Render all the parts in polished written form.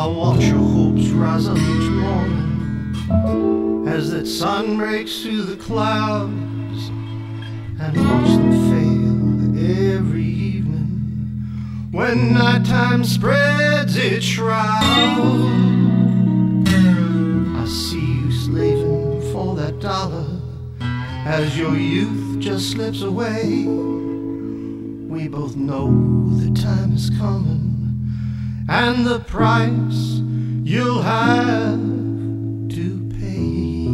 I'll watch your hopes rise up each morning as that sun breaks through the clouds, and watch them fail every evening when nighttime spreads its shroud. I see you slaving for that dollar as your youth just slips away. We both know the time is coming and the price you'll have to pay.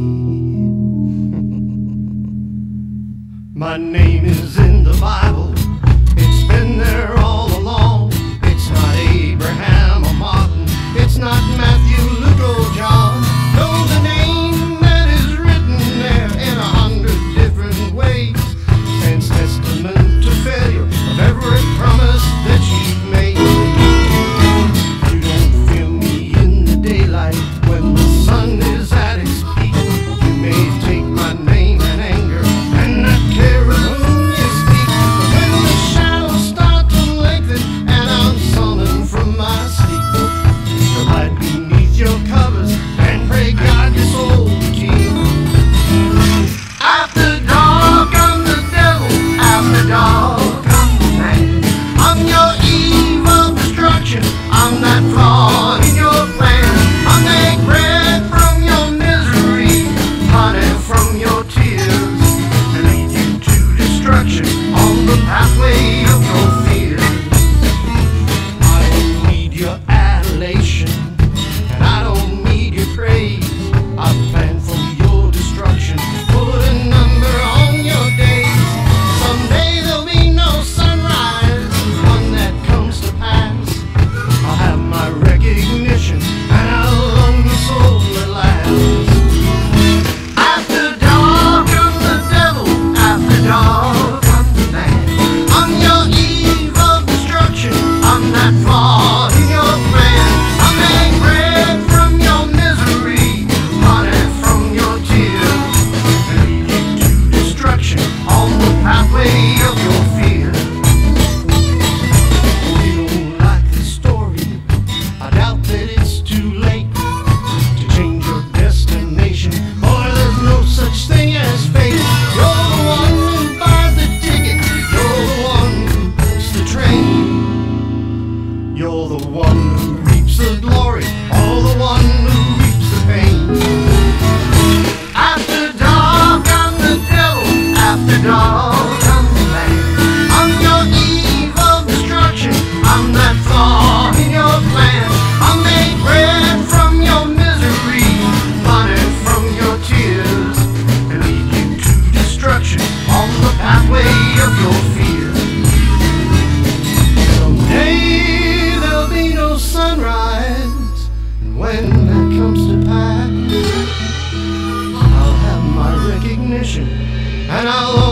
My name is in the Bible, it's been there all along. It's not Abraham or Martin, it's not Matthew, Luke or John. No, the name that is written there in 100 different ways stands testament to failure of every promise that you've made. You don't feel me in the daylight when the sun is at its peak. You may take my name and anger and not care of whom you speak, but when the shadows start to lengthen and I'm summoned from my sleep, you'll hide beneath your covers and pray God your soul to keep. After dark I'm the devil, after dark I'm the man. I'm your eve of destruction, I'm that flaw in your plan. I make bread from your misery, honey from your tears, and lead you to destruction on the pathway of your fears. I don't need your adulation, and I don't need your praise. I plan for your destruction, put a number on your days. Someday there'll be no sunrise, one that comes to pass. I'll have my recognition and I'll own your soul at last. After dark I'm the devil, after dark I'm the man. I'm your eve of destruction, I'm that flaw in your plan. I make bread from your misery, honey from your tears, and lead you to destruction on the pathway of your fear. You don't like the story, I doubt that it's too late to change your destination. Boy, there's no such thing as fate. You're the one who buys the ticket, you're the one who books the train. You're the one who reaps the glory, or the one who reaps the pain. After dark I'm the devil, after dark I'm the man. I'm your eve of destruction, I'm that flaw in your plan. I make bread from your misery, honey from your tears, and lead you to destruction on the pathway of your fear. Someday there'll be no sunrise, and when that comes to pass, I'll have my recognition and I'll